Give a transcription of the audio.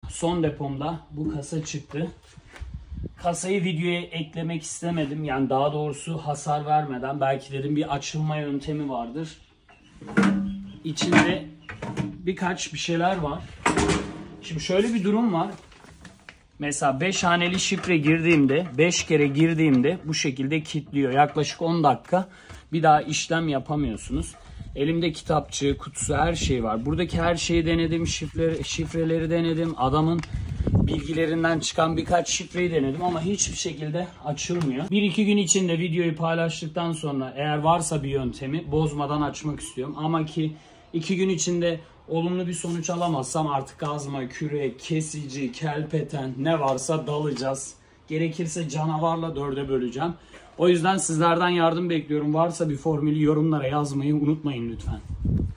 son depomda bu kasa çıktı. Kasayı videoya eklemek istemedim. Yani daha doğrusu hasar vermeden. Belki dedim bir açılma yöntemi vardır. İçinde birkaç bir şeyler var. Şimdi şöyle bir durum var. Mesela 5 haneli şifre girdiğimde, 5 kere girdiğimde bu şekilde kilitliyor. Yaklaşık 10 dakika bir daha işlem yapamıyorsunuz. Elimde kitapçığı, kutusu, her şey var. Buradaki her şeyi denedim. Şifreleri denedim. Adamın bilgilerinden çıkan birkaç şifreyi denedim ama hiçbir şekilde açılmıyor. 1-2 gün içinde videoyu paylaştıktan sonra eğer varsa bir yöntemi bozmadan açmak istiyorum. Ama ki 2 gün içinde olumlu bir sonuç alamazsam artık kazma, kürek, kesici, kelpeten ne varsa dalacağız. Gerekirse canavarla 4'e böleceğim. O yüzden sizlerden yardım bekliyorum. Varsa bir formülü yorumlara yazmayı unutmayın lütfen.